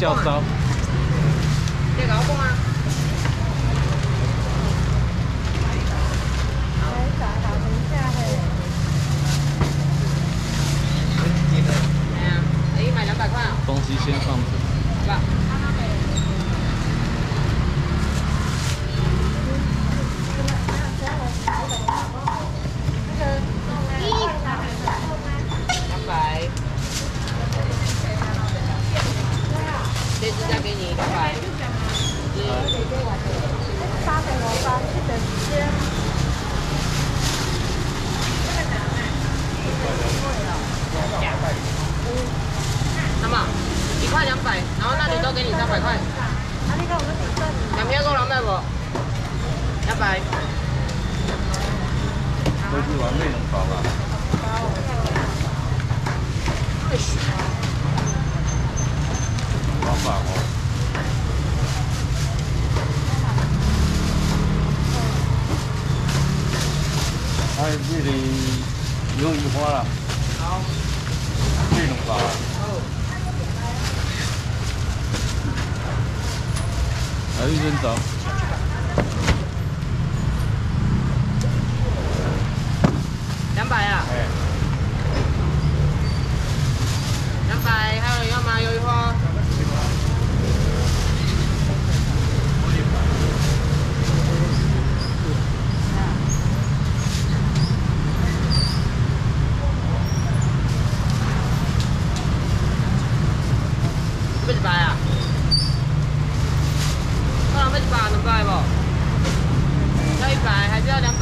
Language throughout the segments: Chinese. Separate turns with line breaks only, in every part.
教招。
你搞讲啊？哎呀，你买200块啊？
东西先放着。
好吧。200。这支再给你200。那么1块200，然后那里都给你300块。2片够200不？200。
都是完美能包吧？麻烦哦。哎，这里鱿鱼花了。好。这种包。还有一根走。
200啊。哎。200，还有人要吗？鱿鱼花。100啊？够100能买不？要100还是要200？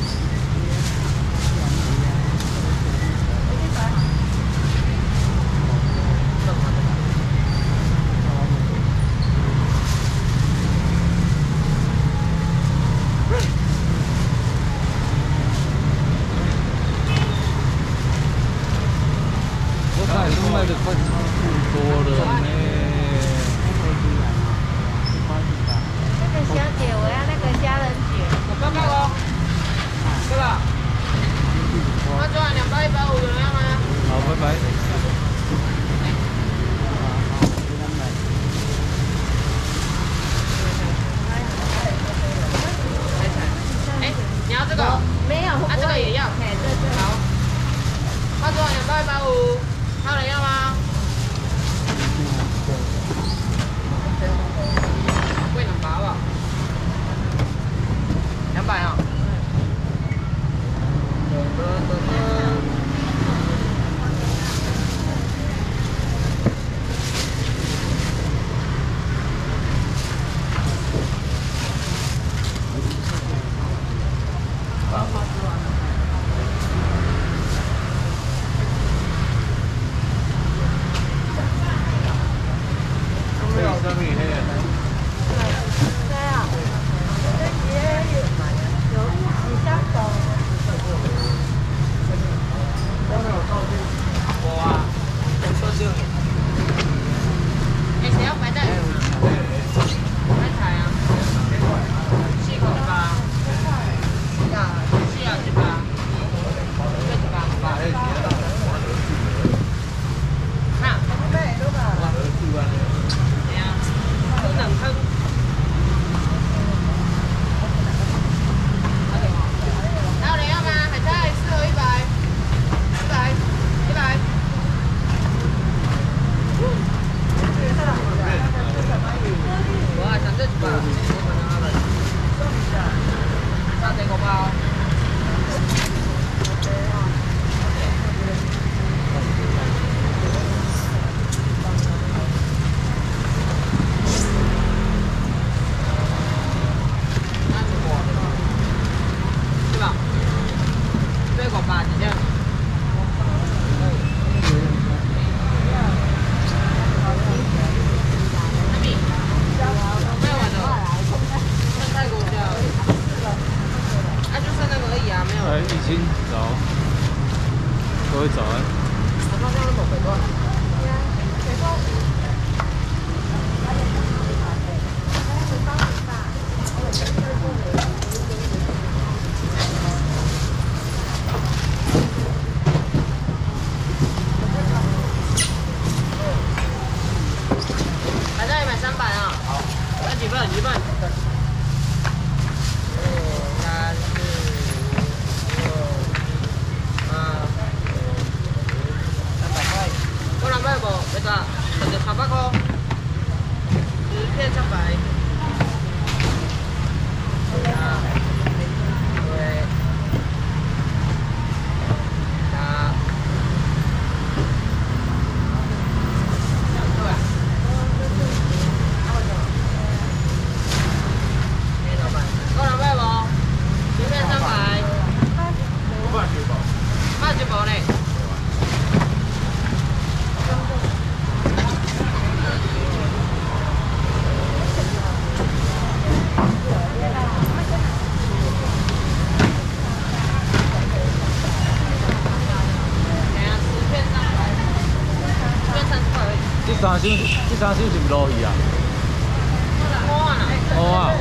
我看你都卖的快差不多了呢。
小姐，我要那个虾仁卷。
我报告哦，对吧？那就2包150，有人要吗？
好，拜拜。
哎，你要这个？
没有，
啊，这个也要。
哎，对。
好。那就2包150，还有人要吗？贵2包啊？200啊。
各位早安。
几份？几份？3、4、5、6、7、8、300块。够200不？那个，这就300块。10片300。对。
这三箱是不落去啊？好啊。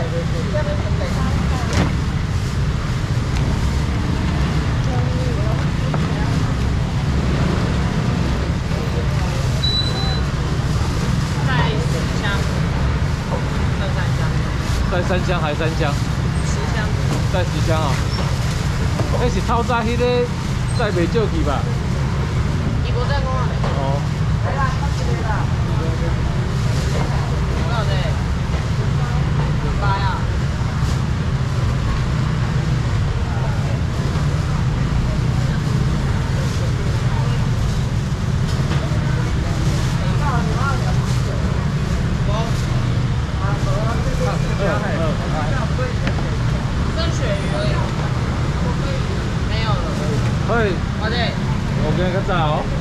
带3箱还是3箱？10箱。带10箱哦。那是透早迄个载袂少去吧？
伊无载我啊。哦。剩鳕鱼而已，没有了。
嘿，
好的。
我今日较早哦。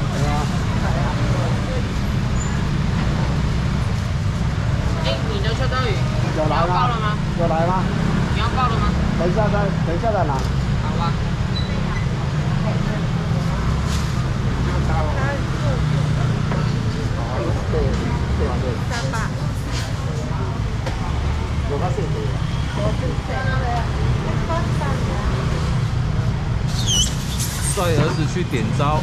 你的秋刀鱼
有来
报了吗？
有来吗？
你要报了吗？
等一下再拿。
好吧。
300。
有较细地。
带儿子去点招。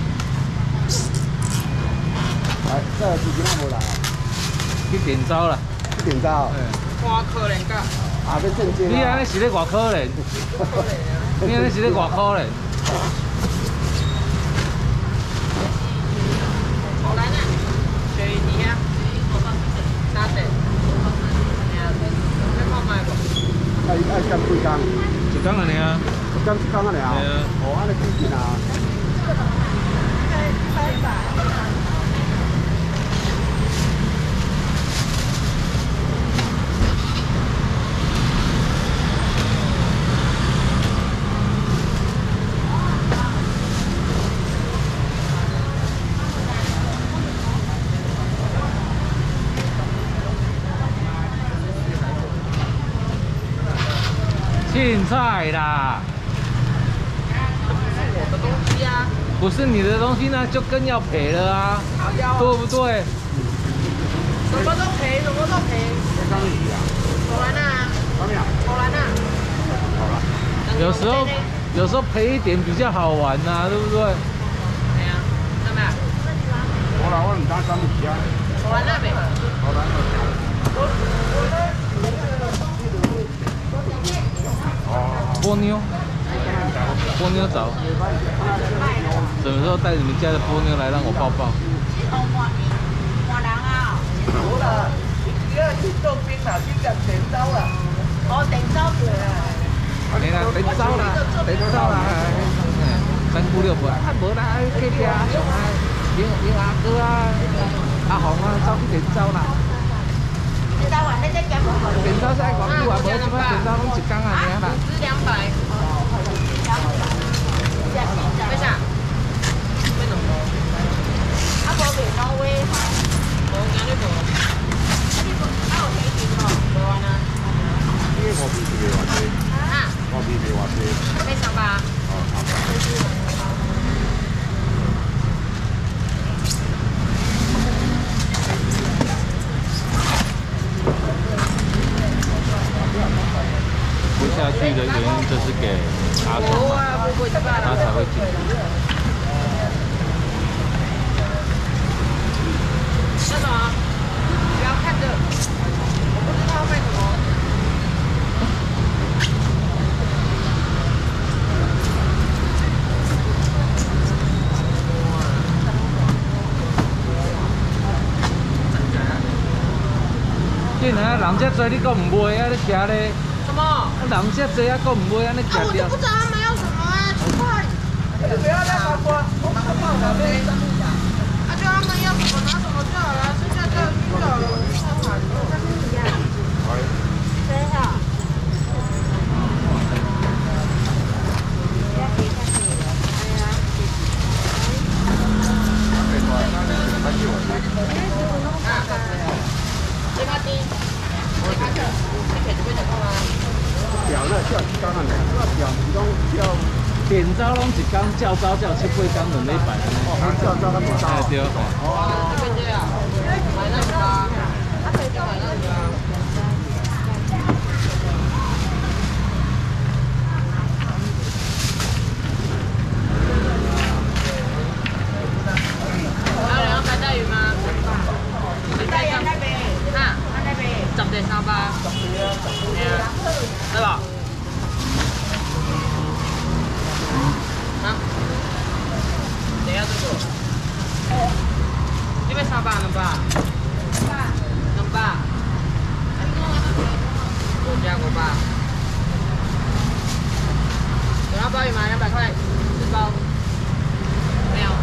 来，这儿子今仔无来啊？
去点招啦。
去点招。
看可怜噶。
啊，要正经。
你安尼是咧偌可怜？你安尼是咧偌可怜？
好来呢，鳕鱼底下，沙地，要看卖不？
爱减几工
？1工安尼啊。
减1工安尼啊？
对啊。
哦，安尼几钱啊？
青菜啦，
我的东西啊，
不是你的东西呢，就更要赔了啊，对不对？
什么都赔，什么都赔。好来呐，好来呐。
有时候赔一点比较好玩呐，对不对？
对啊，怎么样？
我啦，我唔担心鱼啊。
好来呐没？
好来。
波妞，波妞找，什么时候带你们家的波妞来让我抱抱？
换人啊！
好啦，而家去做邊頭先入定州啦。
哦，定州對啊。
你啦，定州啦，定州啦，3姑6婆，啊無啦，去啲啊，上啊，叫阿哥啊，阿紅啊，走去定州啦。
定州話你即係
定州使講句話，無點解定州攏1工安尼啦？
只200。为啥？为什么？
啊，無袂挪威，
我今日無。啊，有提前哦，無啊呐。
呢個邊是幾話啫？
啊？
我邊幾話啫？
咩300？
哦，300。
不下去的原因就是给阿总嘛，他才会进。
那什么？不要看着，我不知道
啊，人遮多，你搁唔买啊？你徛咧？
什么？
人遮多啊，搁唔买啊？你徛
我就不知道他们要什么啊，奇怪。
不要再发光，我们放了呗。
啊，就他们要什么拿什么就好了，剩下就晕倒了。
电走拢一工，照走照7、8工，2礼拜。
照照他们照。
哎对。
这边这样，买那个吧，要买那个啊。还有人要白带鱼吗？
大爷那边，
啊，
那边。
10隻3包，係啊，得啦。啊，你要這個？呢邊3包能吧？能吧？多加5包。有要鮑魚嗎？200塊，4包。沒有。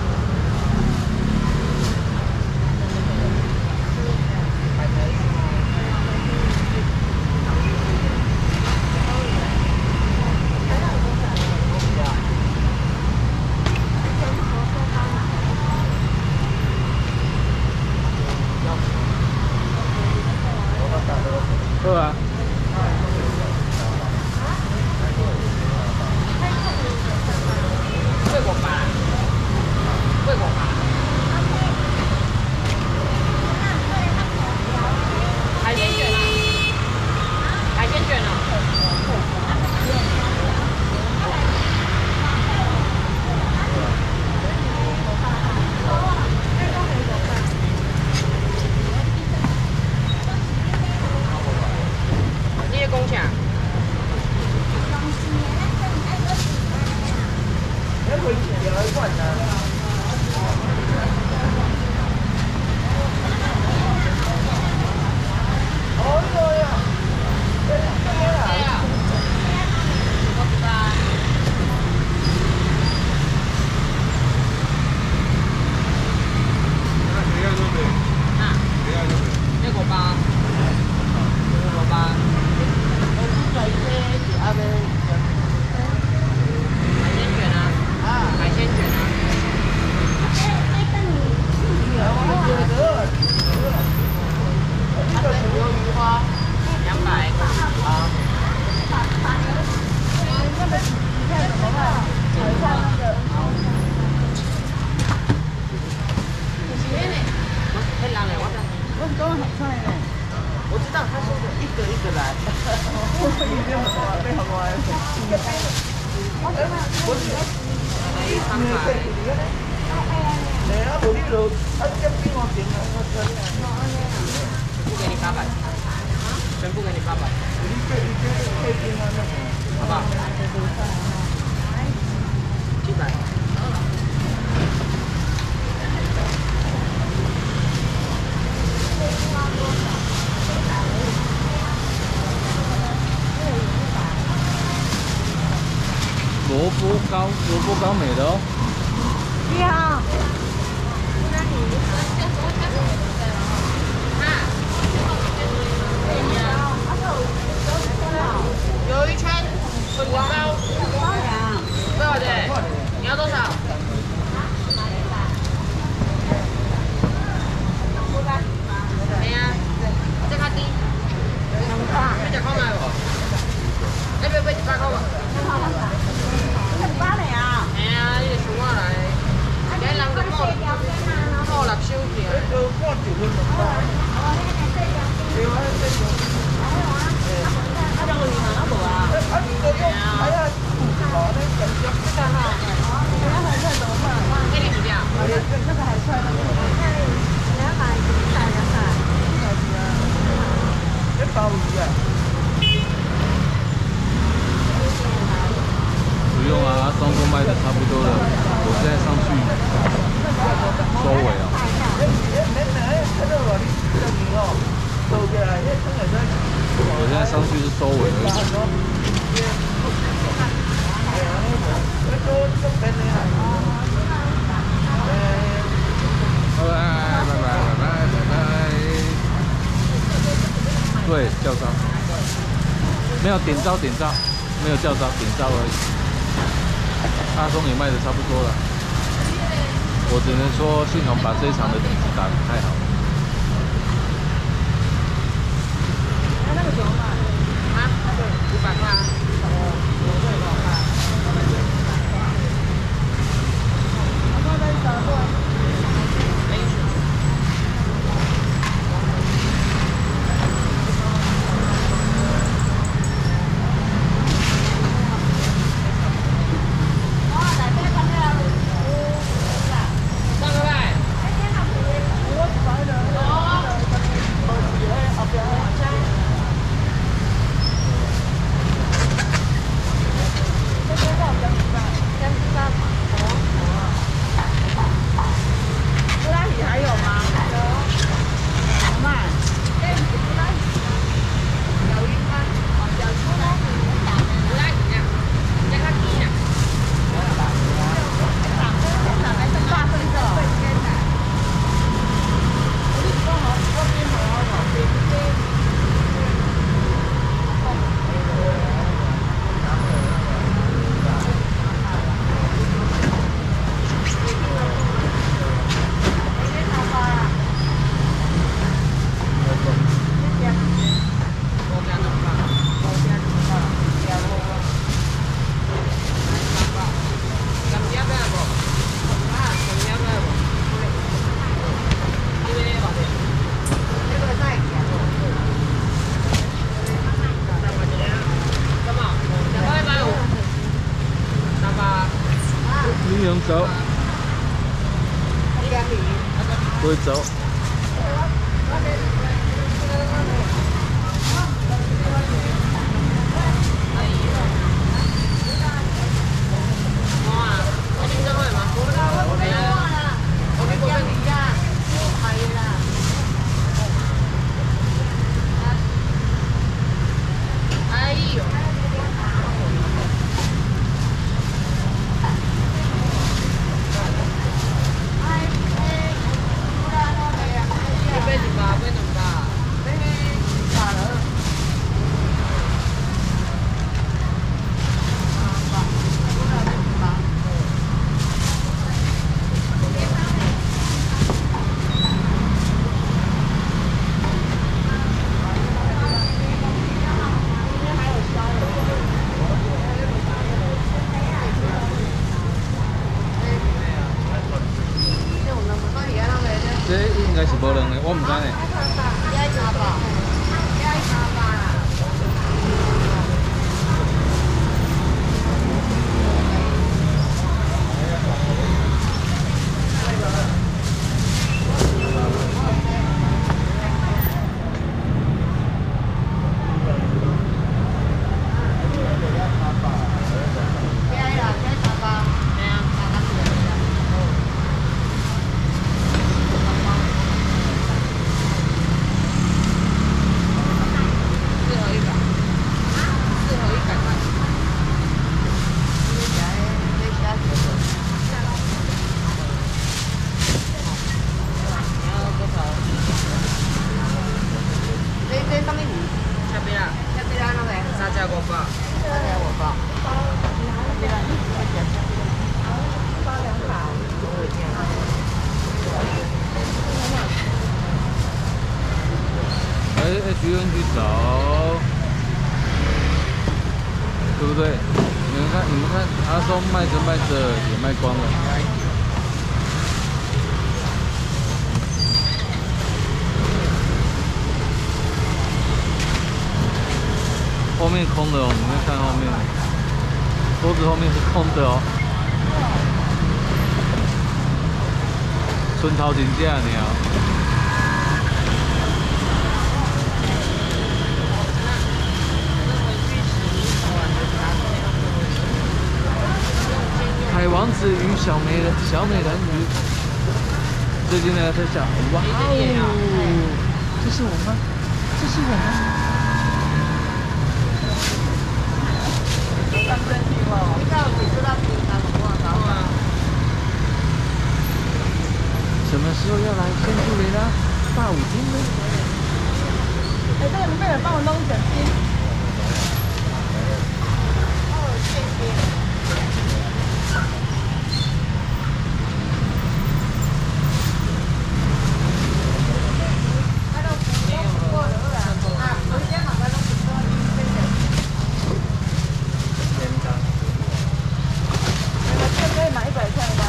好啊。
贵我吧，贵我吧。海鲜卷啊，海鲜卷啊。你的工钱？
那回去也来管呢。哦哟呀，这呀，
我知道。啊，这个吧，这个吧。海鲜卷啊，海鲜卷啊。我知道他说的一个一个来。全部给你800，全部给你800，好不好？700。
萝卜糕没了哦。
你好。
有一圈粉糕，多少钱？你要多少？哎呀，这卡低，你只扣埋喎，你俾8扣喎。
8嚟啊！
係啊，呢個送我嚟，你人個摸立燒嘅。给你几条？
不用啊，双都卖的差不多了，我现在上去收尾啊。 我现在上去是收尾而已。拜拜。对，教招，没有点招，没有教招，点招而已。阿松也卖的差不多了，我只能说幸好把这一场的底子打得太好了。
那个怎么买？啊，500块啊。
走，不会走。这应该是无两个，我唔知呢。去找，对不对？你们看，阿松卖着也卖光了。后面空的哦，你们看后面，桌子后面是空的哦。春头真正呢。海王子与小美人鱼，最近呢在讲，哇哦，这是我吗？ 这是我吗？什么时候要来天助雷呢？大舞厅呢？
哎，这个里面有帮我弄一整斤。哦，谢谢。可以买100块的。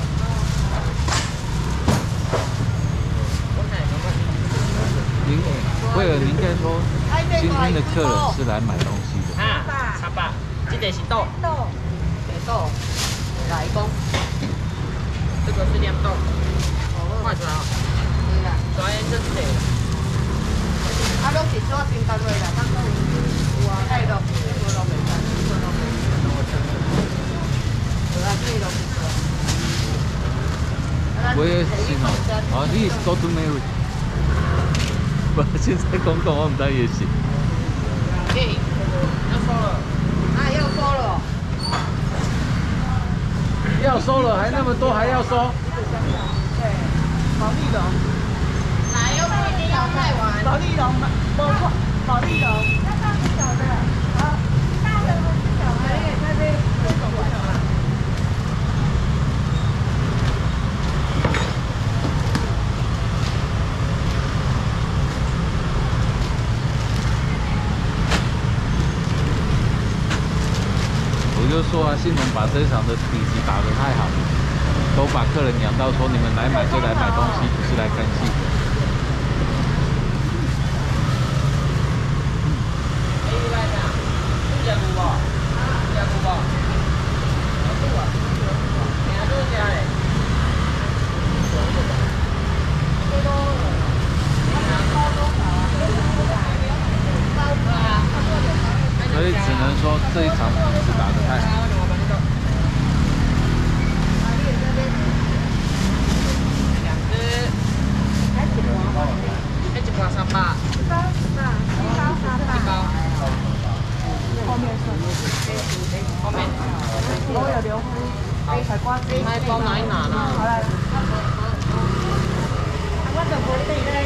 威尔，您应该说今天的客人是来买东西的。
啊，差吧，这个是豆，豆，来公，这个是凉豆，看出来啊？对啦，昨天这是谁？啊，拢是做新单位啦，咱讲有啊，爱落，做落袂干，做落袂干，对啊，这落。
威尔是哦，哦，你是 go to Mary。不，现在公共我们当也行。
对，要收了，啊，要收了，
要收了，还那么多，还要收？
对，保利龙。
来，又不一定要太晚。
保利龙，保利龙。那大是小的，好，大的不是小的，那边有手环了。
我就说啊，信农把这一场的底子打得太好了，都把客人养到说你们来买就来买东西，不是来看戏。所以只能说这一场底子打得太好。
一包300，
后面是，
后面
都有留灰，采瓜子。
那一包拿一拿呢？
好来。我就无地咧，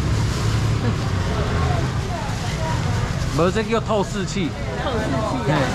无，这叫透视器。
透视器啊。